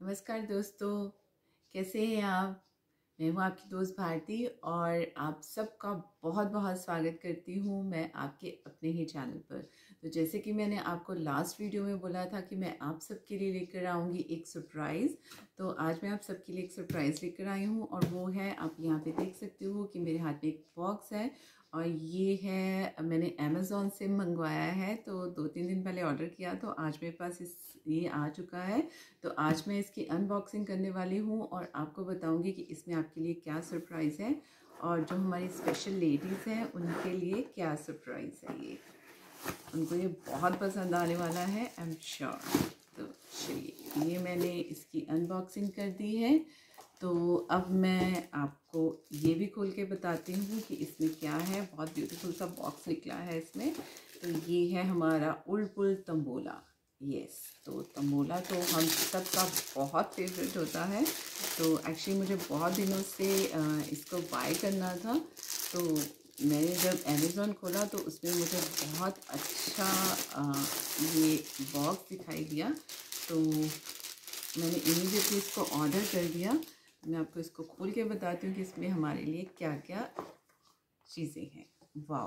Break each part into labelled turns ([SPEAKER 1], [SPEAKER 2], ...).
[SPEAKER 1] नमस्कार दोस्तों, कैसे हैं आप। मैं हूँ आपकी दोस्त भारती और आप सबका बहुत बहुत स्वागत करती हूँ मैं आपके अपने ही चैनल पर। तो जैसे कि मैंने आपको लास्ट वीडियो में बोला था कि मैं आप सबके लिए लेकर आऊँगी एक सरप्राइज़, तो आज मैं आप सबके लिए एक सरप्राइज़ लेकर आई हूँ और वो है, आप यहाँ पे देख सकते हो कि मेरे हाथ में एक बॉक्स है और ये है, मैंने अमेज़ॉन से मंगवाया है। तो 2-3 दिन पहले ऑर्डर किया, तो आज मेरे पास ये आ चुका है। तो आज मैं इसकी अनबॉक्सिंग करने वाली हूँ और आपको बताऊंगी कि इसमें आपके लिए क्या सरप्राइज़ है और जो हमारी स्पेशल लेडीज़ हैं उनके लिए क्या सरप्राइज़ है। ये उनको ये बहुत पसंद आने वाला है, आई एम श्योर। तो चलिए, ये मैंने इसकी अनबॉक्सिंग कर दी है। तो अब मैं आपको ये भी खोल के बताती हूँ कि इसमें क्या है। बहुत ब्यूटीफुल सा बॉक्स निकला है इसमें। तो ये है हमारा उल्पुल तंबोला। यस, तो तंबोला तो हम सबका बहुत फेवरेट होता है। तो एक्चुअली मुझे बहुत दिनों से इसको बाय करना था। तो मैंने जब अमेज़ॉन खोला तो उसमें मुझे बहुत अच्छा ये बॉक्स दिखाई दिया, तो मैंने इमीडिएटली इसको ऑर्डर कर दिया। मैं आपको इसको खोल के बताती हूँ कि इसमें हमारे लिए क्या क्या चीज़ें हैं। वाओ!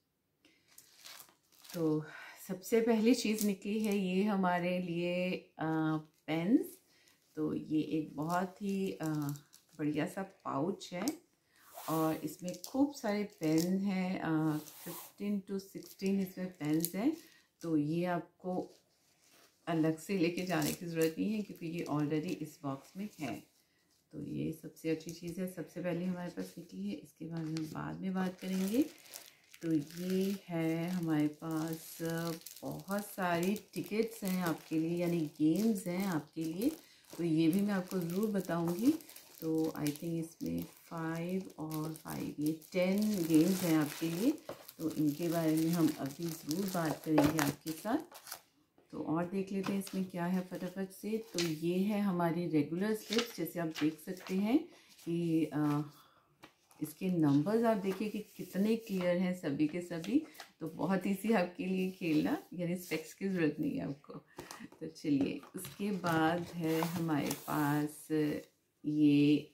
[SPEAKER 1] तो सबसे पहली चीज़ निकली है ये हमारे लिए पेन्स। तो ये एक बहुत ही बढ़िया सा पाउच है और इसमें खूब सारे पेन हैं। 15 to 16 इसमें पेन्स हैं। तो ये आपको अलग से लेके जाने की ज़रूरत नहीं है क्योंकि ये ऑलरेडी इस बॉक्स में है। तो ये सबसे अच्छी चीज़ है, सबसे पहले हमारे पास निकली है। इसके बारे में हम बाद में बात करेंगे। तो ये है हमारे पास बहुत सारी टिकट्स हैं आपके लिए, यानी गेम्स हैं आपके लिए। तो ये भी मैं आपको ज़रूर बताऊंगी। तो आई थिंक इसमें 5 और 5 ये 10 गेम्स हैं आपके लिए। तो इनके बारे में हम अभी ज़रूर बात करेंगे आपके साथ। तो और देख लेते हैं इसमें क्या है फटाफट से। तो ये है हमारी रेगुलर स्लिप्स। जैसे आप देख सकते हैं कि इसके नंबर्स आप देखिए कि कितने क्लियर हैं सभी के सभी। तो बहुत ईजी आपके लिए खेलना, यानी स्पेक्स की ज़रूरत नहीं है आपको। तो चलिए, उसके बाद है हमारे पास ये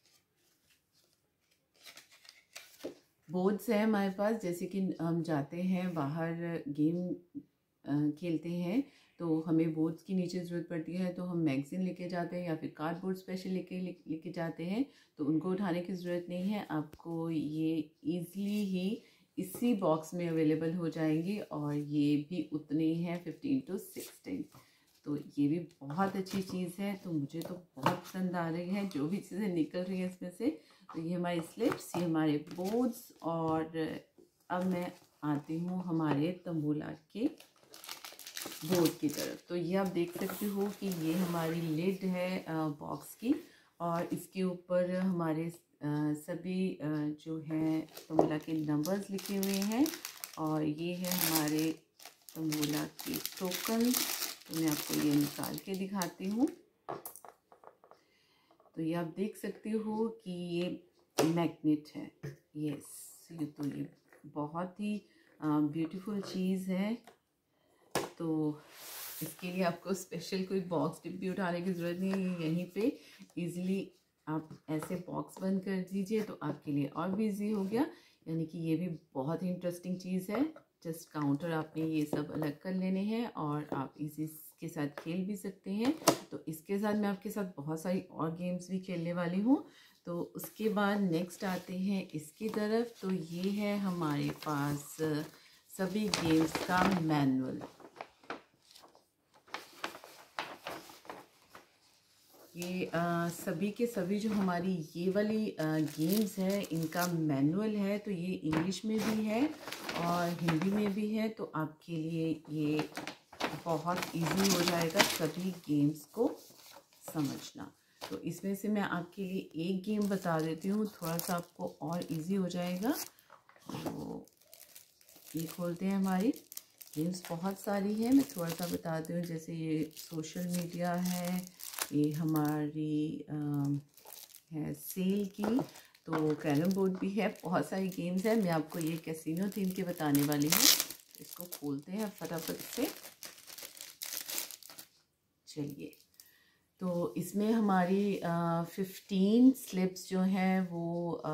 [SPEAKER 1] बोर्ड्स हैं हमारे पास। जैसे कि हम जाते हैं बाहर गेम खेलते हैं तो हमें बोर्ड्स की नीचे ज़रूरत पड़ती है, तो हम मैगज़ीन लेके जाते हैं या फिर कार्डबोर्ड स्पेशल लेके जाते हैं। तो उनको उठाने की ज़रूरत नहीं है, आपको ये ईज़िली ही इसी बॉक्स में अवेलेबल हो जाएंगे और ये भी उतने ही हैं 15 to 16। तो ये भी बहुत अच्छी चीज़ है। तो मुझे तो बहुत पसंद आ रही है जो भी चीज़ें निकल रही हैं इसमें से। तो ये हमारे स्लिप्स, ये हमारे बोर्ड्स। और अब मैं आती हूँ हमारे तंबोला के बोर्ड की तरफ। तो ये आप देख सकते हो कि ये हमारी लिड है बॉक्स की और इसके ऊपर हमारे सभी जो है तंबोला के नंबर्स लिखे हुए हैं और ये है हमारे तंबोला के टोकन। तो मैं आपको ये निकाल के दिखाती हूँ। तो ये आप देख सकते हो कि ये मैग्नेट है। यस, ये बहुत ही ब्यूटीफुल चीज़ है। तो इसके लिए आपको स्पेशल कोई बॉक्स डिब्बी उठाने की ज़रूरत नहीं है। यहीं पे इजीली आप ऐसे बॉक्स बंद कर दीजिए तो आपके लिए और भी ईजी हो गया। यानी कि ये भी बहुत ही इंटरेस्टिंग चीज़ है। जस्ट काउंटर आपने ये सब अलग कर लेने हैं और आप इसी के साथ खेल भी सकते हैं। तो इसके साथ मैं आपके साथ बहुत सारी और गेम्स भी खेलने वाली हूँ। तो उसके बाद नेक्स्ट आते हैं इसकी तरफ। तो ये है हमारे पास सभी गेम्स का मैनुअल। ये सभी के सभी जो हमारी ये वाली गेम्स है इनका मैनुअल है। तो ये इंग्लिश में भी है और हिंदी में भी है। तो आपके लिए ये बहुत इजी हो जाएगा सभी गेम्स को समझना। तो इसमें से मैं आपके लिए एक गेम बता देती हूँ, थोड़ा सा आपको और इजी हो जाएगा। तो ये खोलते हैं। हमारी गेम्स बहुत सारी है, मैं थोड़ा सा बताती हूँ। जैसे ये सोशल मीडिया है, ये हमारी है सेल की। तो कैरम बोर्ड भी है, बहुत सारी गेम्स हैं। मैं आपको ये कैसीनो थीम के बताने वाली हूँ। इसको खोलते हैं फटाफट से। चलिए, तो इसमें हमारी 15 स्लिप्स जो हैं वो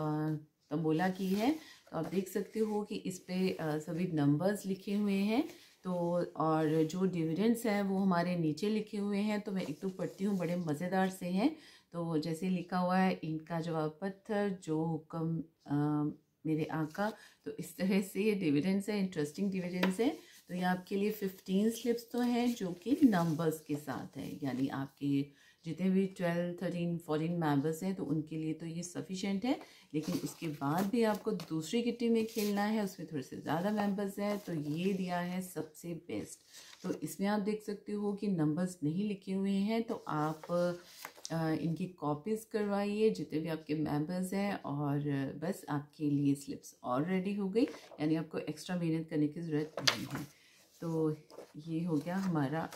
[SPEAKER 1] तंबोला की है। तो आप देख सकते हो कि इस पे सभी नंबर्स लिखे हुए हैं। तो और जो डिविडेंड्स हैं वो हमारे नीचे लिखे हुए हैं। तो मैं एक तो पढ़ती हूँ, बड़े मज़ेदार से हैं। तो जैसे लिखा हुआ है, इनका जवाब पत्थर जो हुक्म मेरे आका। तो इस तरह से ये डिविडेंड्स है, इंटरेस्टिंग डिविडेंड्स है। तो ये आपके लिए 15 स्लिप्स तो हैं जो कि नंबर्स के साथ है, यानी आपके जितने भी 12, 13, 14 मेंबर्स हैं तो उनके लिए तो ये सफिशेंट है। लेकिन उसके बाद भी आपको दूसरी किट्टी में खेलना है, उसमें थोड़े से ज़्यादा मेंबर्स हैं, तो ये दिया है सबसे बेस्ट। तो इसमें आप देख सकते हो कि नंबर्स नहीं लिखे हुए हैं, तो आप इनकी कॉपीज़ करवाइए जितने भी आपके मेंबर्स हैं, और बस आपके लिए स्लिप्स और रेडी हो गई, यानी आपको एक्स्ट्रा मेहनत करने की ज़रूरत नहीं है। तो ये हो गया हमारा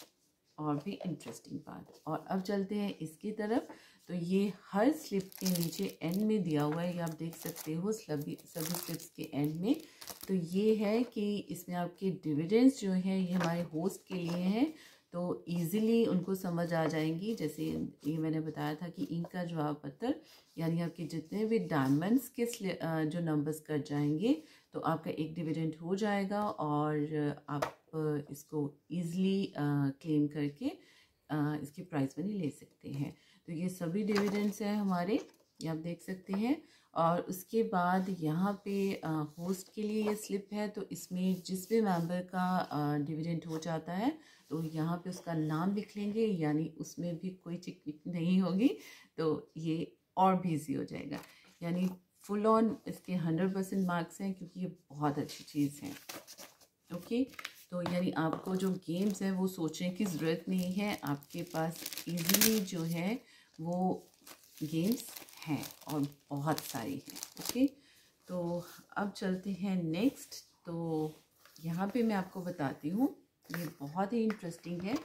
[SPEAKER 1] और भी इंटरेस्टिंग पार्ट। और अब चलते हैं इसकी तरफ। तो ये हर स्लिप के नीचे एंड में दिया हुआ है, ये आप देख सकते हो सभी स्लिप्स के एंड में। तो ये है कि इसमें आपके डिविडेंड्स जो हैं ये हमारे होस्ट के लिए हैं, तो इजीली उनको समझ आ जाएंगी। जैसे ये मैंने बताया था कि इनका जवाब पत्थर, यानी आपके जितने भी डायमंड्स के जो नंबर्स कट जाएंगे तो आपका एक डिविडेंड हो जाएगा, और आप इसको ईज़िली क्लेम करके इसकी प्राइस मनी ले सकते हैं। तो ये सभी डिविडेंड्स हैं हमारे, ये आप देख सकते हैं। और उसके बाद यहाँ पे होस्ट के लिए ये स्लिप है, तो इसमें जिस भी मेंबर का डिविडेंड हो जाता है तो यहाँ पे उसका नाम लिख लेंगे, यानी उसमें भी कोई चिक पिक नहीं होगी, तो ये और भी ईजी हो जाएगा। यानी फुल ऑन इसके 100% मार्क्स हैं, क्योंकि ये बहुत अच्छी चीज़ है। ओके, तो यानी आपको जो गेम्स हैं वो सोचने की ज़रूरत नहीं है, आपके पास इजीली जो है वो गेम्स हैं, और बहुत सारी हैं। ओके, तो अब चलते हैं नेक्स्ट। तो यहाँ पे मैं आपको बताती हूँ, ये बहुत ही इंटरेस्टिंग है।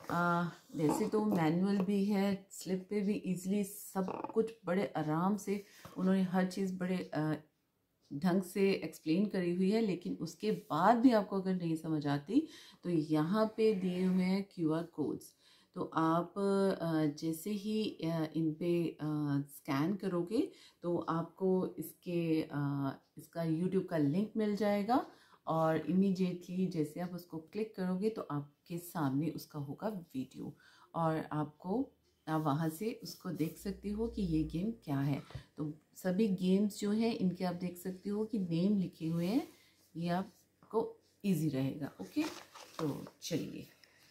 [SPEAKER 1] वैसे तो मैनुअल भी है, स्लिप पे भी इजीली सब कुछ बड़े आराम से उन्होंने हर चीज़ बड़े ढंग से एक्सप्लेन करी हुई है, लेकिन उसके बाद भी आपको अगर नहीं समझ आती तो यहाँ पे दिए हुए हैं QR कोड्स। तो आप जैसे ही इन पे स्कैन करोगे तो आपको इसका YouTube का लिंक मिल जाएगा, और इमीडिएटली जैसे आप उसको क्लिक करोगे तो आपके सामने उसका होगा वीडियो, और आप वहाँ से उसको देख सकते हो कि ये गेम क्या है। तो सभी गेम्स जो हैं इनके आप देख सकते हो कि नेम लिखे हुए हैं, ये आपको इजी रहेगा। ओके, तो चलिए,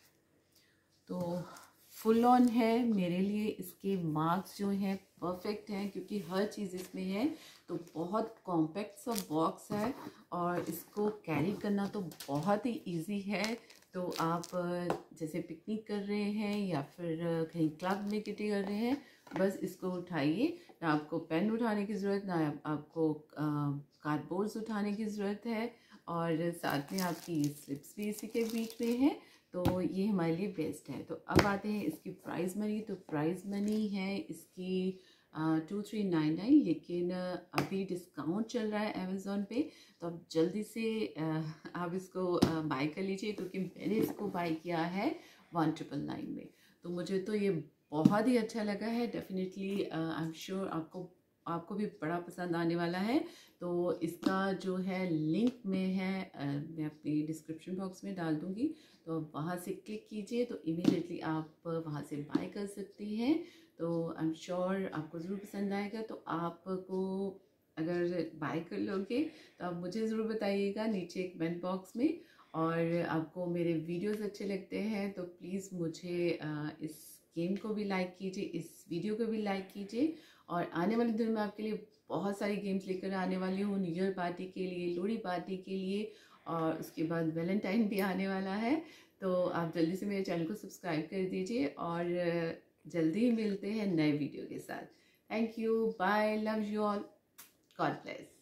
[SPEAKER 1] तो फुल ऑन है मेरे लिए। इसके मार्क्स जो हैं परफेक्ट हैं, क्योंकि हर चीज़ इसमें है। तो बहुत कॉम्पैक्ट सा बॉक्स है, और इसको कैरी करना तो बहुत ही इजी है। तो आप जैसे पिकनिक कर रहे हैं या फिर कहीं क्लब में किटी कर रहे हैं, बस इसको उठाइए, ना आपको पेन उठाने की ज़रूरत, ना आपको कार्डबोर्ड्स उठाने की ज़रूरत है, और साथ में आपकी स्लिप्स भी इसी के बीच में है। तो ये हमारे लिए बेस्ट है। तो अब आते हैं इसकी प्राइस मनी। तो प्राइस मनी है इसकी 2399, लेकिन अभी डिस्काउंट चल रहा है अमेज़ॉन पे, तो अब जल्दी से आप इसको बाय कर लीजिए, क्योंकि मैंने इसको बाय किया है 1999 में। तो मुझे तो ये बहुत ही अच्छा लगा है। डेफिनेटली आई एम श्योर आपको भी बड़ा पसंद आने वाला है। तो इसका जो है लिंक में है, मैं अपनी डिस्क्रिप्शन बॉक्स में डाल दूँगी, तो वहाँ से क्लिक कीजिए तो इमीडिएटली आप वहाँ से बाय कर सकते हैं। तो आई एम श्योर आपको ज़रूर पसंद आएगा। तो आपको अगर बाय कर लोगे तो आप मुझे ज़रूर बताइएगा नीचे कमेंट बॉक्स में, और आपको मेरे वीडियोस अच्छे लगते हैं तो प्लीज़ मुझे इस गेम को भी लाइक कीजिए, इस वीडियो को भी लाइक कीजिए। और आने वाले दिनों में आपके लिए बहुत सारी गेम्स लेकर आने वाली हूँ, न्यू ईयर पार्टी के लिए, लोहड़ी पार्टी के लिए, और उसके बाद वैलेंटाइन भी आने वाला है। तो आप जल्दी से मेरे चैनल को सब्सक्राइब कर दीजिए, और जल्दी ही मिलते हैं नए वीडियो के साथ। Thank you, bye, love you all, God bless.